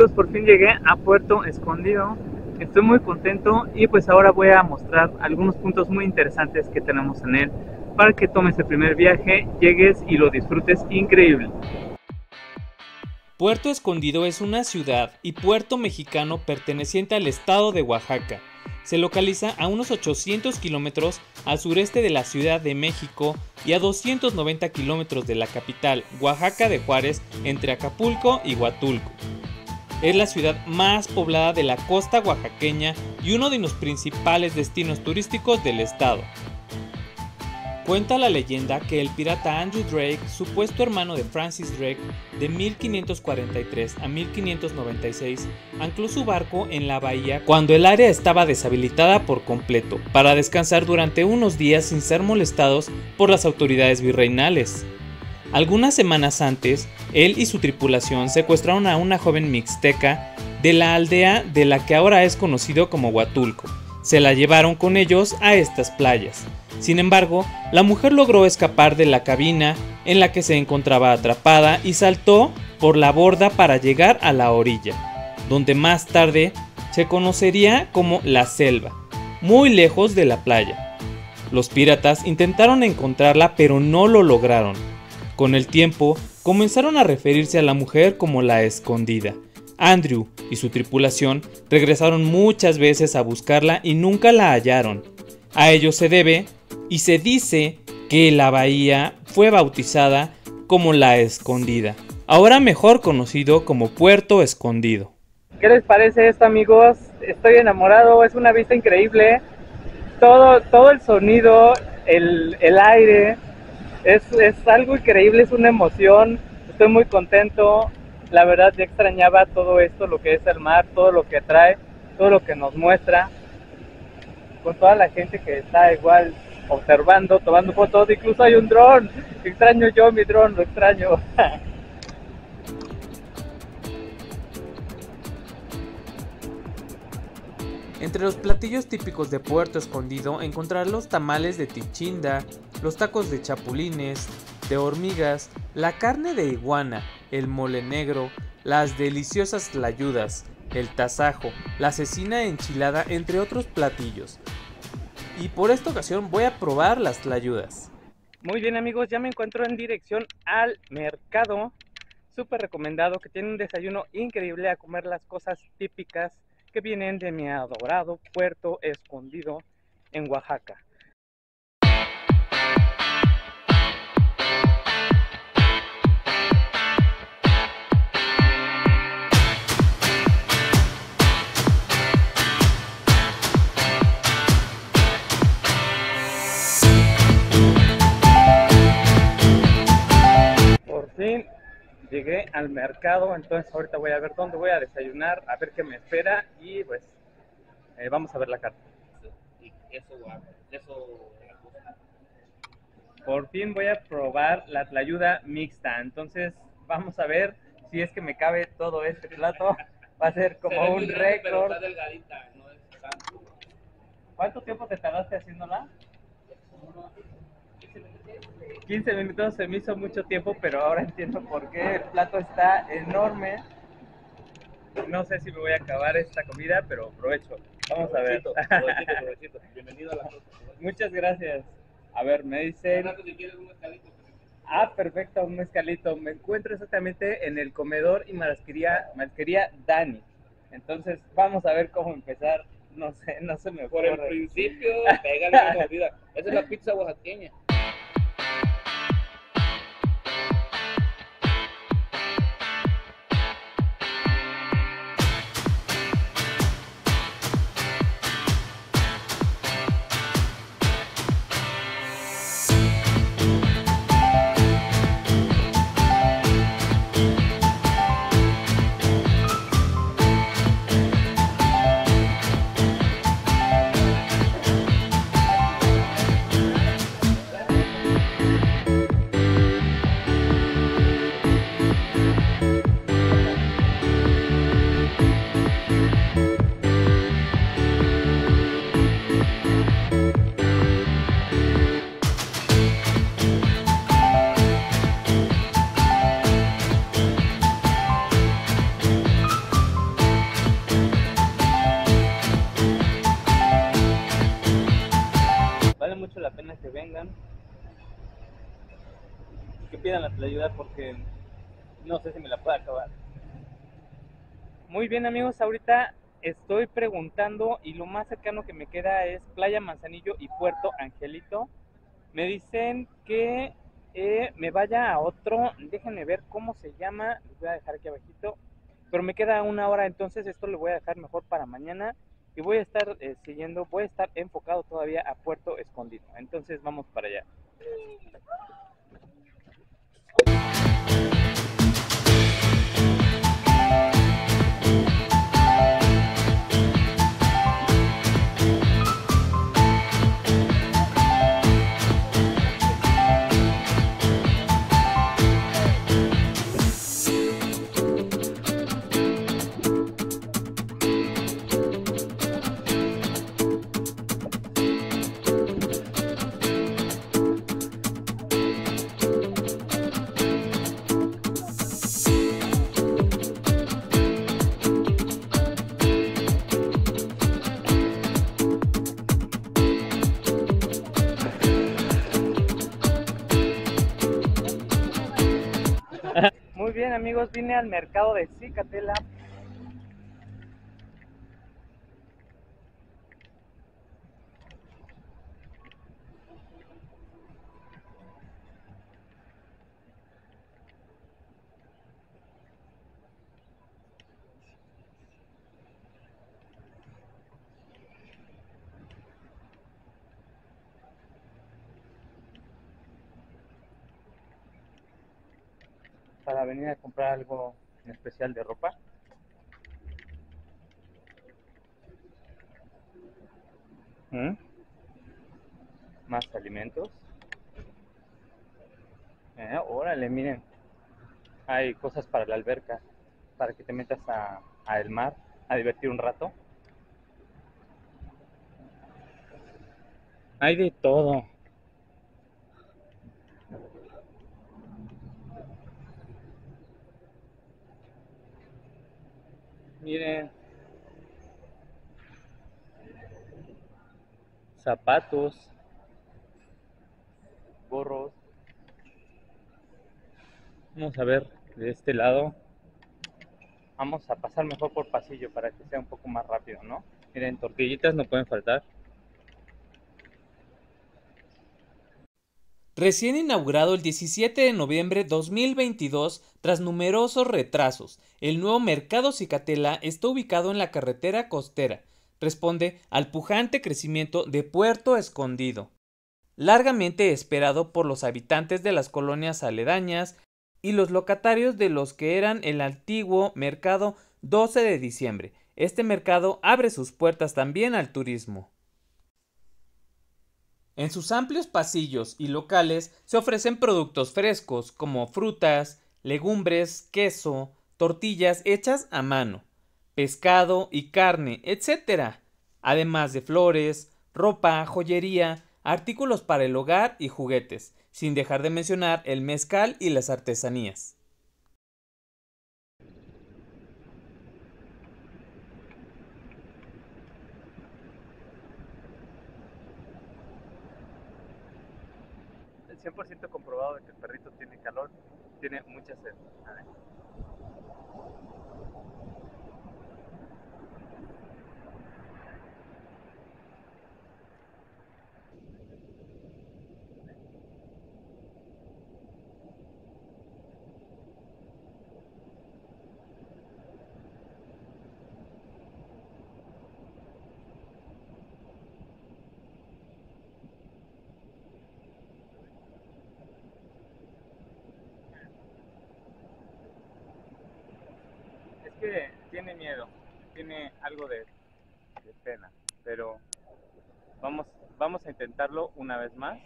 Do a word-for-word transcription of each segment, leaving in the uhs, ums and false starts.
amigos, por fin llegué a Puerto Escondido. Estoy muy contento y pues ahora voy a mostrar algunos puntos muy interesantes que tenemos en él para que tomes el primer viaje, llegues y lo disfrutes increíble. Puerto Escondido es una ciudad y puerto mexicano perteneciente al estado de Oaxaca. Se localiza a unos ochocientos kilómetros al sureste de la Ciudad de México y a doscientos noventa kilómetros de la capital, Oaxaca de Juárez, entre Acapulco y Huatulco. Es la ciudad más poblada de la costa oaxaqueña y uno de los principales destinos turísticos del estado. Cuenta la leyenda que el pirata Andrew Drake, supuesto hermano de Francis Drake, de mil quinientos cuarenta y tres a mil quinientos noventa y seis, ancló su barco en la bahía cuando el área estaba deshabilitada por completo, para descansar durante unos días sin ser molestados por las autoridades virreinales. Algunas semanas antes, él y su tripulación secuestraron a una joven mixteca de la aldea de la que ahora es conocido como Huatulco. Se la llevaron con ellos a estas playas. Sin embargo, la mujer logró escapar de la cabina en la que se encontraba atrapada y saltó por la borda para llegar a la orilla, donde más tarde se conocería como la selva, muy lejos de la playa. Los piratas intentaron encontrarla, pero no lo lograron. Con el tiempo, comenzaron a referirse a la mujer como la escondida. Andrew y su tripulación regresaron muchas veces a buscarla y nunca la hallaron. A ello se debe y se dice que la bahía fue bautizada como La Escondida, ahora mejor conocido como Puerto Escondido. ¿Qué les parece esto, amigos? Estoy enamorado, es una vista increíble. Todo, todo el sonido, el, el aire, es, es algo increíble, es una emoción. Estoy muy contento. La verdad ya extrañaba todo esto, lo que es el mar, todo lo que trae, todo lo que nos muestra. Con toda la gente que está igual observando, tomando fotos, incluso hay un dron. Extraño yo mi dron, lo extraño. Entre los platillos típicos de Puerto Escondido encontrarás los tamales de tichinda, los tacos de chapulines, de hormigas, la carne de iguana, el mole negro, las deliciosas tlayudas, el tasajo, la cecina enchilada, entre otros platillos. Y por esta ocasión voy a probar las tlayudas. Muy bien, amigos, ya me encuentro en dirección al mercado. Súper recomendado, que tiene un desayuno increíble, a comer las cosas típicas que vienen de mi adorado Puerto Escondido en Oaxaca. Por fin llegué al mercado, entonces ahorita voy a ver dónde voy a desayunar, a ver qué me espera y pues eh, vamos a ver la carta. Y eso, eso. Por fin voy a probar la tlayuda mixta, entonces vamos a ver si es que me cabe todo este plato. Va a ser como un récord. Pero está delgadita, no es tanto. ¿Cuánto tiempo te tardaste haciéndola? quince minutos, se me hizo mucho tiempo, pero ahora entiendo por qué. El plato está enorme. No sé si me voy a acabar esta comida, pero provecho. Vamos a ver. Provechito, provechito. Bienvenido a la cosa. Muchas gracias. A ver, me dice... Si quieres un mezcalito. Ah, perfecto, un mezcalito. Me encuentro exactamente en el comedor y marisquería, marisquería Dani. Entonces, vamos a ver cómo empezar. No sé, no se me ocurre. Por el principio, pégale que no olvida. Esa es la pizza oaxaqueña. mucho la pena que vengan, que pidan la ayuda porque no sé si me la pueda acabar. Muy bien amigos, ahorita estoy preguntando y lo más cercano que me queda es Playa Manzanillo y Puerto Angelito. Me dicen que eh, me vaya a otro, déjenme ver cómo se llama, les voy a dejar aquí abajito, pero me queda una hora, entonces esto lo voy a dejar mejor para mañana y voy a estar eh, siguiendo, voy a estar enfocado todavía a Puerto Escondido, entonces vamos para allá. Muy bien amigos, vine al mercado de Cicatela. Para venir a comprar algo en especial de ropa. ¿Mm? Más alimentos. Eh, órale, miren. Hay cosas para la alberca, para que te metas a, a el mar, a divertir un rato. Hay de todo. Miren, zapatos, gorros. Vamos a ver de este lado. Vamos a pasar mejor por pasillo para que sea un poco más rápido, ¿no? Miren, tortillitas no pueden faltar. Recién inaugurado el diecisiete de noviembre de dos mil veintidós, tras numerosos retrasos, el nuevo Mercado Cicatela está ubicado en la carretera costera. Responde al pujante crecimiento de Puerto Escondido, largamente esperado por los habitantes de las colonias aledañas y los locatarios de los que eran el antiguo Mercado doce de diciembre. Este mercado abre sus puertas también al turismo. En sus amplios pasillos y locales se ofrecen productos frescos como frutas, legumbres, queso, tortillas hechas a mano, pescado y carne, etcétera, además de flores, ropa, joyería, artículos para el hogar y juguetes, sin dejar de mencionar el mezcal y las artesanías. cien por ciento comprobado de que el perrito tiene calor, tiene mucha sed. A ver. Es que tiene miedo, tiene algo de, de pena, pero vamos, vamos a intentarlo una vez más.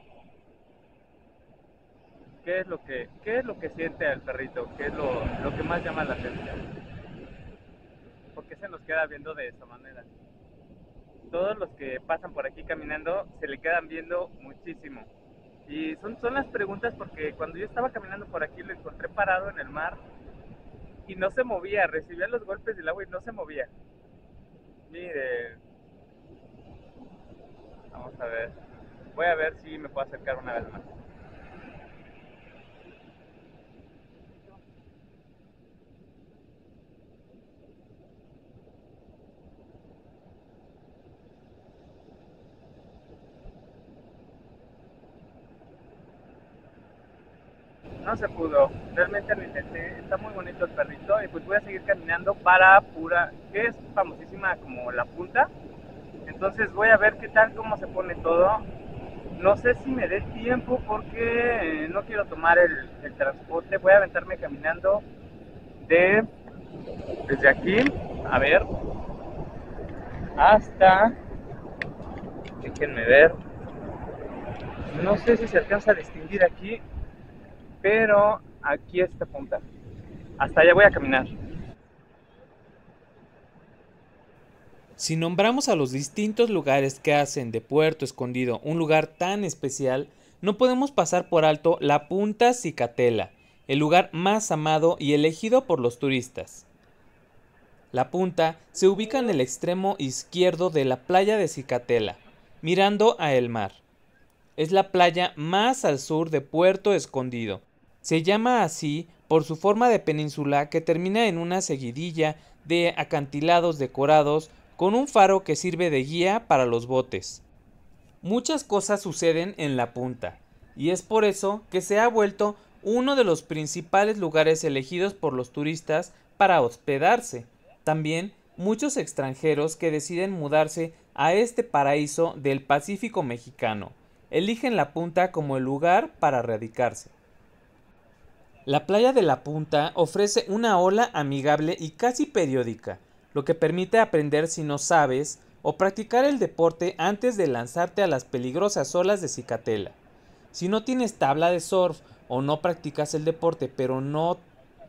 ¿Qué es lo que, qué es lo que siente el perrito? ¿Qué es lo, lo que más llama la atención? ¿Por qué se nos queda viendo de esa manera? Todos los que pasan por aquí caminando se le quedan viendo muchísimo. Y son, son las preguntas porque cuando yo estaba caminando por aquí lo encontré parado en el mar y no se movía, recibía los golpes del agua y no se movía. Miren, vamos a ver. Voy a ver si me puedo acercar una vez más. No se pudo, realmente lo intenté, está muy bonito el perrito y pues voy a seguir caminando para Pura, que es famosísima como La Punta. Entonces voy a ver qué tal, cómo se pone todo. No sé si me dé tiempo porque no quiero tomar el, el transporte, voy a aventarme caminando de desde aquí, a ver, hasta, déjenme ver, no sé si se alcanza a distinguir aquí, pero aquí está Punta. Hasta allá voy a caminar. Si nombramos a los distintos lugares que hacen de Puerto Escondido un lugar tan especial, no podemos pasar por alto la Punta Cicatela, el lugar más amado y elegido por los turistas. La punta se ubica en el extremo izquierdo de la playa de Cicatela, mirando a el mar. Es la playa más al sur de Puerto Escondido. Se llama así por su forma de península que termina en una seguidilla de acantilados decorados con un faro que sirve de guía para los botes. Muchas cosas suceden en la punta, y es por eso que se ha vuelto uno de los principales lugares elegidos por los turistas para hospedarse. También muchos extranjeros que deciden mudarse a este paraíso del Pacífico mexicano eligen la punta como el lugar para radicarse. La playa de la Punta ofrece una ola amigable y casi periódica, lo que permite aprender si no sabes o practicar el deporte antes de lanzarte a las peligrosas olas de Cicatela. Si no tienes tabla de surf o no practicas el deporte pero no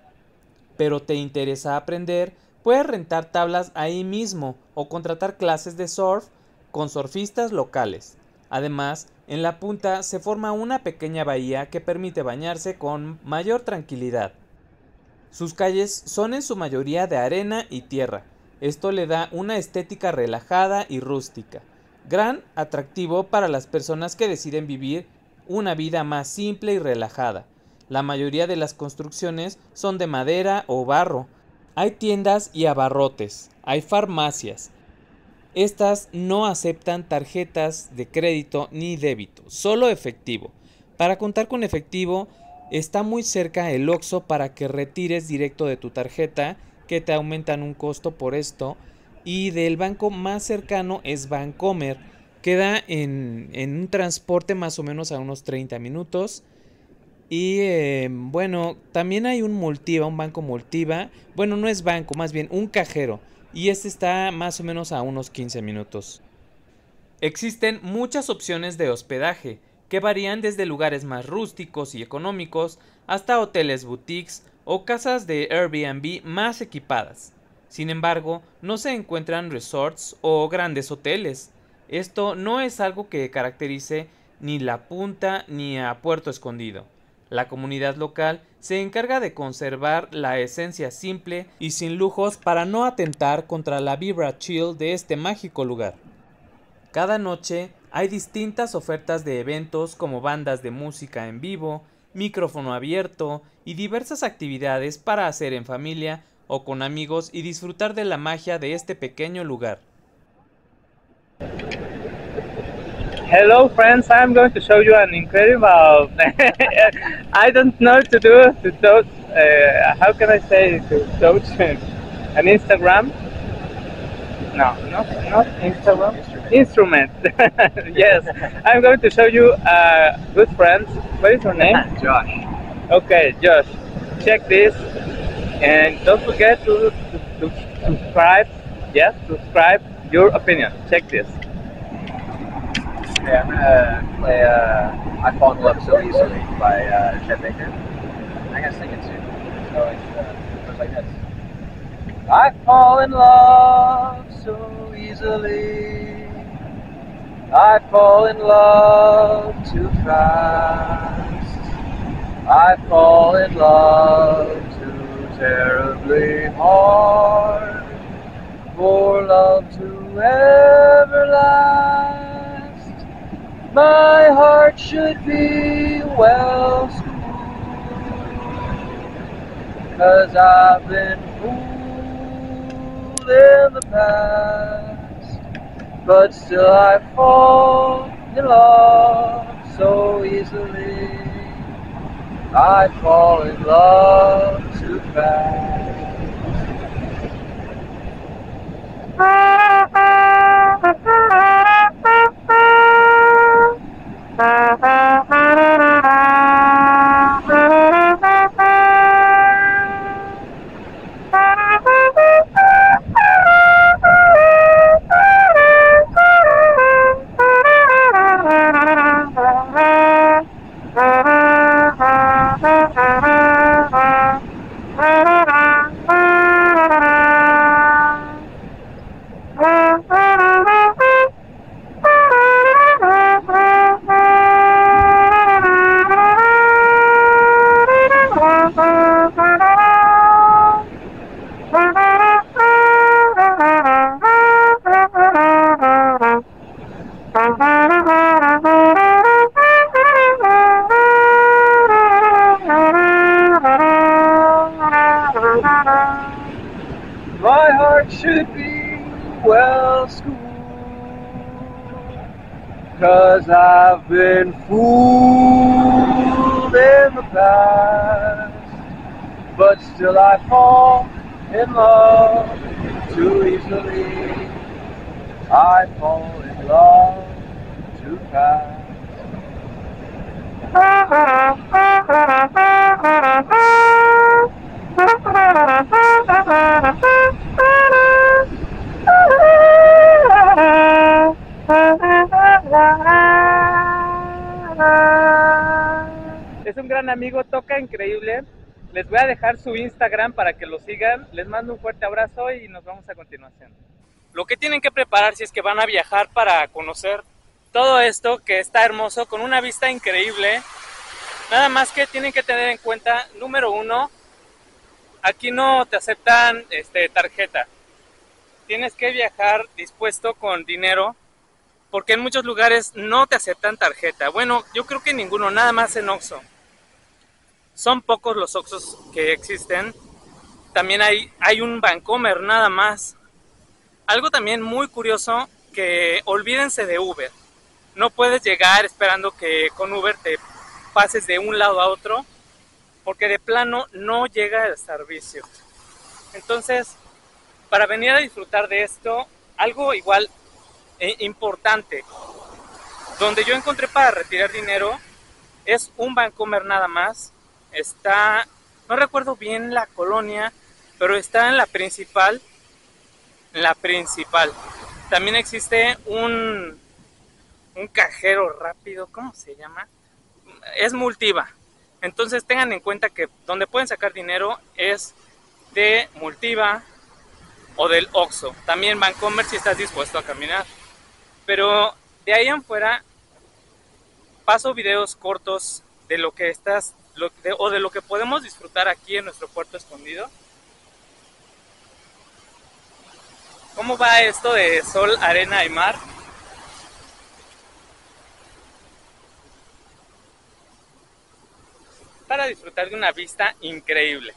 pero te interesa aprender, puedes rentar tablas ahí mismo o contratar clases de surf con surfistas locales. Además, en la punta se forma una pequeña bahía que permite bañarse con mayor tranquilidad. Sus calles son en su mayoría de arena y tierra. Esto le da una estética relajada y rústica, gran atractivo para las personas que deciden vivir una vida más simple y relajada. La mayoría de las construcciones son de madera o barro. Hay tiendas y abarrotes, hay farmacias. Estas no aceptan tarjetas de crédito ni débito, solo efectivo. Para contar con efectivo, está muy cerca el Oxxo para que retires directo de tu tarjeta, que te aumentan un costo por esto. Y del banco más cercano es Bancomer, queda en, en un transporte más o menos a unos treinta minutos. Y eh, bueno, también hay un Multiva, un banco Multiva. Bueno, no es banco, más bien un cajero. Y este está más o menos a unos quince minutos. Existen muchas opciones de hospedaje, que varían desde lugares más rústicos y económicos hasta hoteles boutiques o casas de Airbnb más equipadas. Sin embargo, no se encuentran resorts o grandes hoteles. Esto no es algo que caracterice ni La Punta ni a Puerto Escondido. La comunidad local se encarga de conservar la esencia simple y sin lujos para no atentar contra la vibra chill de este mágico lugar. Cada noche hay distintas ofertas de eventos como bandas de música en vivo, micrófono abierto y diversas actividades para hacer en familia o con amigos y disfrutar de la magia de este pequeño lugar. Hello friends, I'm going to show you an incredible, I don't know to do, to touch, uh, how can I say, to touch an Instagram? No, no, not Instagram, instrument, yes, I'm going to show you uh, good friends, what is your name? Josh. Okay, Josh, check this, and don't forget to, to, to subscribe, yes, subscribe your opinion, check this. Okay, I'm gonna play uh, I Fall in Love So Easily by uh, Chet Baker. I'm gonna sing it too. So it's, uh, it goes like this. I fall in love so easily. I fall in love too fast. I fall in love too terribly hard for love to ever last. My heart should be well schooled, 'cause I've been fooled in the past, but still I fall in love so easily. I fall in love too fast. My heart should be well schooled, 'cause I've been fooled in the past, but still I fall in love too easily. I fall in love too fast. Es un gran amigo, toca increíble. Les voy a dejar su Instagram para que lo sigan. Les mando un fuerte abrazo y nos vemos a continuación. Lo que tienen que preparar si es que van a viajar para conocer todo esto que está hermoso, con una vista increíble. Nada más que tienen que tener en cuenta, número uno, aquí no te aceptan este, tarjeta. Tienes que viajar dispuesto con dinero, porque en muchos lugares no te aceptan tarjeta. Bueno, yo creo que ninguno, nada más en Oxxo. Son pocos los Oxxos que existen. También hay, hay un Bancomer nada más. Algo también muy curioso, que olvídense de Uber. No puedes llegar esperando que con Uber te pases de un lado a otro, porque de plano no llega el servicio. Entonces, para venir a disfrutar de esto, algo igual eh, importante, donde yo encontré para retirar dinero, es un Bancomer nada más. Está, no recuerdo bien la colonia, pero está en la principal, en la principal. También existe un, un cajero rápido, ¿cómo se llama? Es Multiva. Entonces tengan en cuenta que donde pueden sacar dinero es de Multiva o del Oxxo. También Bancomer si estás dispuesto a caminar. Pero de ahí en fuera paso videos cortos de lo que estás lo, de, o de lo que podemos disfrutar aquí en nuestro puerto escondido. ¿Cómo va esto de sol, arena y mar? Para disfrutar de una vista increíble.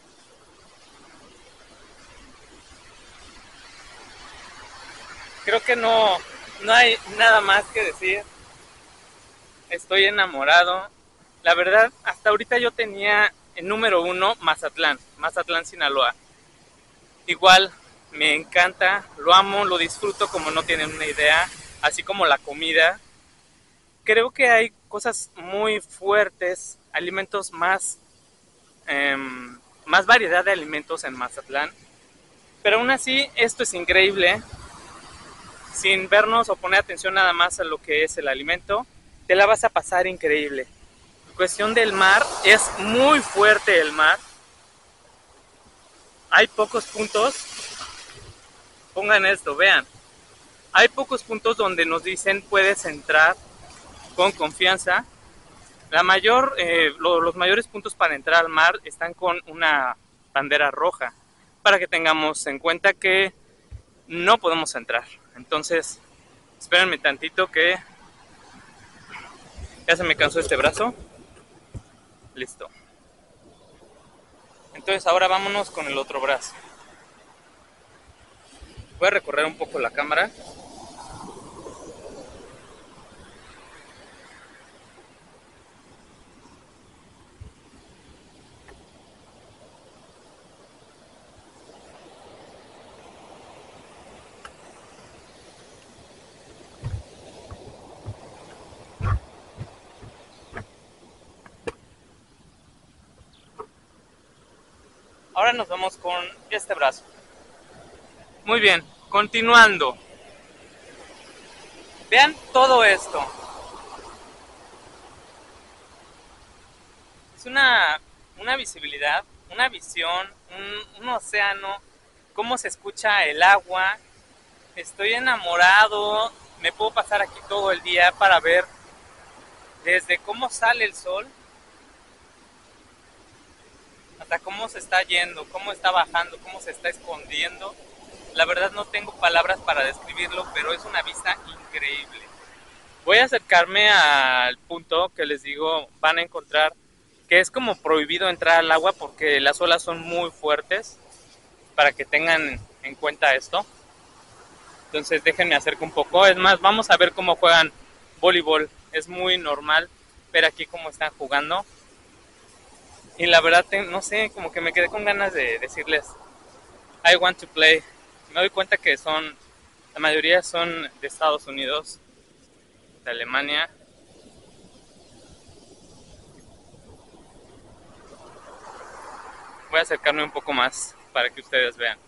Creo que no, no hay nada más que decir. Estoy enamorado. La verdad, hasta ahorita yo tenía el número uno Mazatlán, Mazatlán, Sinaloa. Igual me encanta, lo amo, lo disfruto como no tienen una idea, así como la comida. Creo que hay cosas muy fuertes, alimentos más, eh, más variedad de alimentos en Mazatlán. Pero aún así, esto es increíble. Sin vernos o poner atención nada más a lo que es el alimento, te la vas a pasar increíble. En cuestión del mar, es muy fuerte el mar. Hay pocos puntos. Pongan esto, vean. Hay pocos puntos donde nos dicen puedes entrar con confianza. La mayor, eh, lo, los mayores puntos para entrar al mar están con una bandera roja, para que tengamos en cuenta que no podemos entrar. Entonces, espérenme tantito que Ya se me cansó este brazo. Listo. Entonces ahora vámonos con el otro brazo. Voy a recorrer un poco la cámara. Ahora nos vamos con este brazo. Muy bien, continuando. Vean todo esto. Es una, una visibilidad, una visión, un, un océano, cómo se escucha el agua. Estoy enamorado, me puedo pasar aquí todo el día para ver desde cómo sale el sol hasta cómo se está yendo, cómo está bajando, cómo se está escondiendo. La verdad no tengo palabras para describirlo, pero es una vista increíble. Voy a acercarme al punto que les digo, van a encontrar que es como prohibido entrar al agua porque las olas son muy fuertes, para que tengan en cuenta esto. Entonces déjenme acercar un poco, es más, vamos a ver cómo juegan voleibol. Es muy normal ver aquí cómo están jugando. Y la verdad, no sé, como que me quedé con ganas de decirles I want to play. Me doy cuenta que son, la mayoría son de Estados Unidos, de Alemania. Voy a acercarme un poco más para que ustedes vean.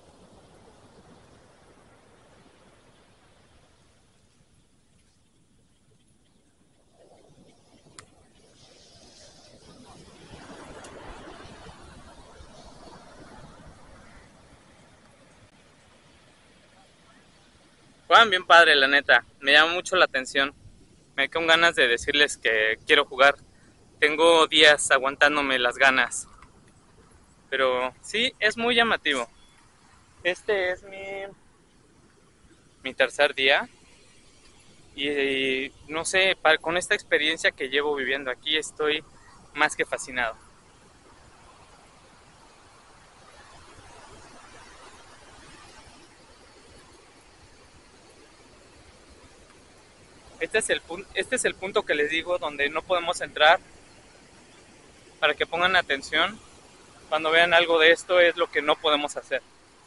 Juegan bien padre, la neta. Me llama mucho la atención. Me quedo con ganas de decirles que quiero jugar. Tengo días aguantándome las ganas. Pero sí, es muy llamativo. Este es mi, mi tercer día. Y, y no sé, para, con esta experiencia que llevo viviendo aquí, estoy más que fascinado. Este es el punto, este es el punto que les digo donde no podemos entrar, para que pongan atención. Cuando vean algo de esto es lo que no podemos hacer.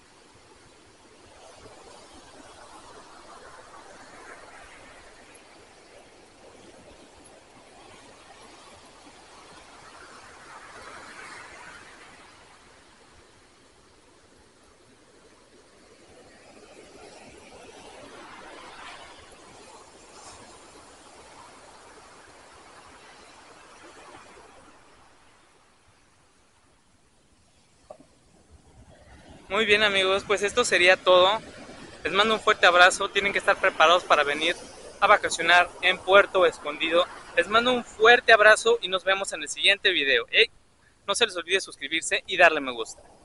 Muy bien amigos, pues esto sería todo. Les mando un fuerte abrazo, tienen que estar preparados para venir a vacacionar en Puerto Escondido. Les mando un fuerte abrazo y nos vemos en el siguiente video. ¿Eh? No se les olvide suscribirse y darle me gusta.